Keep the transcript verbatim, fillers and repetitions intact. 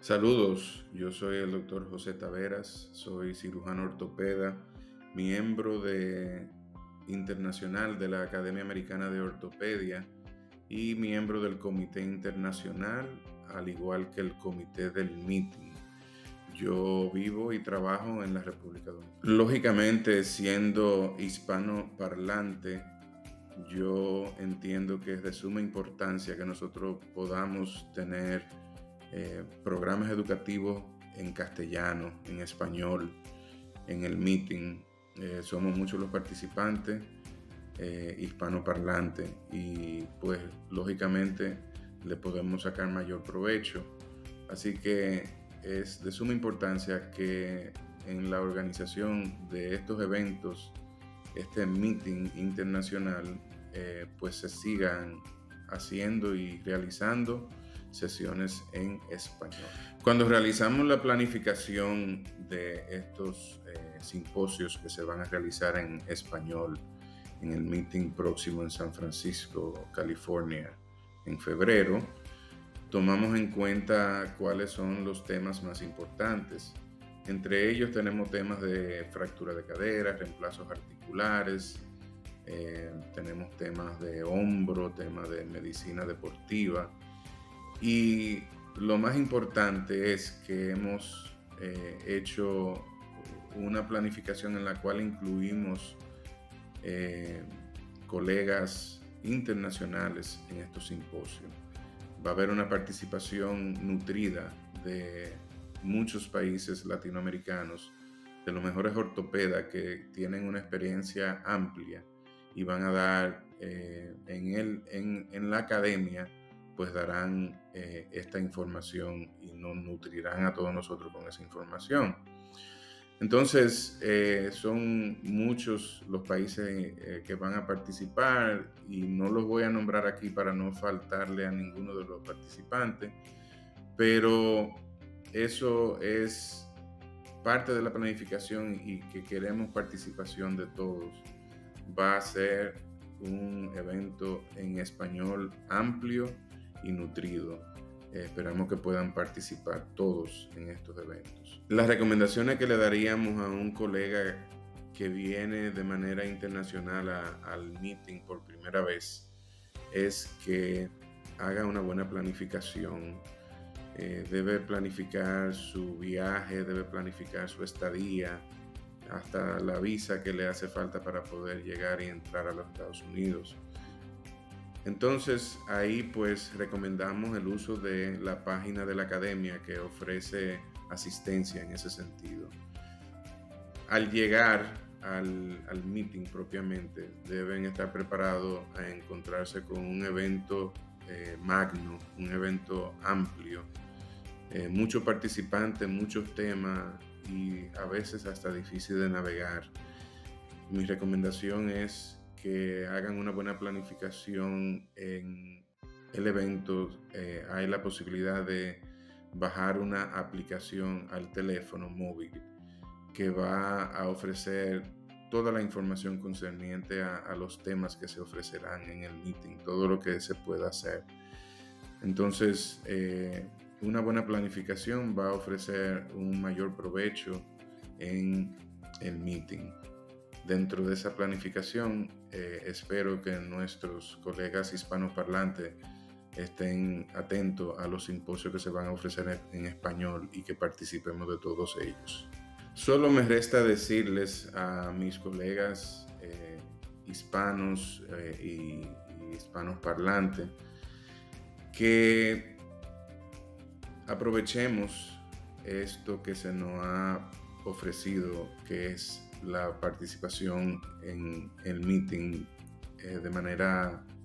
Saludos, yo soy el doctor José Taveras, soy cirujano ortopeda, miembro de, internacional de la Academia Americana de Ortopedia y miembro del Comité Internacional, al igual que el Comité del Meeting. Yo vivo y trabajo en la República Dominicana. Lógicamente, siendo hispanoparlante, yo entiendo que es de suma importancia que nosotros podamos tener Eh, programas educativos en castellano, en español, en el meeting. Eh, somos muchos los participantes eh, hispanoparlantes y pues lógicamente le podemos sacar mayor provecho. Así que es de suma importancia que en la organización de estos eventos, este meeting internacional, eh, pues se sigan haciendo y realizando sesiones en español. Cuando realizamos la planificación de estos eh, simposios que se van a realizar en español en el meeting próximo en San Francisco, California, en febrero, tomamos en cuenta cuáles son los temas más importantes. Entre ellos tenemos temas de fractura de cadera, reemplazos articulares, eh, tenemos temas de hombro, temas de medicina deportiva. Y lo más importante es que hemos eh, hecho una planificación en la cual incluimos eh, colegas internacionales en estos simposios. Va a haber una participación nutrida de muchos países latinoamericanos, de los mejores ortopedas que tienen una experiencia amplia y van a dar eh, en, el, en, en la academia, pues darán eh, esta información y nos nutrirán a todos nosotros con esa información. Entonces, eh, son muchos los países eh, que van a participar y no los voy a nombrar aquí para no faltarle a ninguno de los participantes, pero eso es parte de la planificación y que queremos participación de todos. Va a ser un evento en español amplio y nutrido. Eh, esperamos que puedan participar todos en estos eventos. Las recomendaciones que le daríamos a un colega que viene de manera internacional a, al meeting por primera vez es que haga una buena planificación. Eh, debe planificar su viaje, debe planificar su estadía, hasta la visa que le hace falta para poder llegar y entrar a los Estados Unidos. Entonces ahí pues recomendamos el uso de la página de la academia que ofrece asistencia en ese sentido. Al llegar al, al meeting propiamente deben estar preparados a encontrarse con un evento eh, magno, un evento amplio, eh, muchos participantes, muchos temas y a veces hasta difícil de navegar. Mi recomendación es que hagan una buena planificación en el evento. Eh, hay la posibilidad de bajar una aplicación al teléfono móvil que va a ofrecer toda la información concerniente a, a los temas que se ofrecerán en el meeting, todo lo que se pueda hacer. Entonces, eh, una buena planificación va a ofrecer un mayor provecho en el meeting. Dentro de esa planificación, eh, espero que nuestros colegas hispanoparlantes estén atentos a los simposios que se van a ofrecer en español y que participemos de todos ellos. Solo me resta decirles a mis colegas eh, hispanos eh, y, y hispanoparlantes que aprovechemos esto que se nos ha ofrecido, que es la participación en el meeting eh, de manera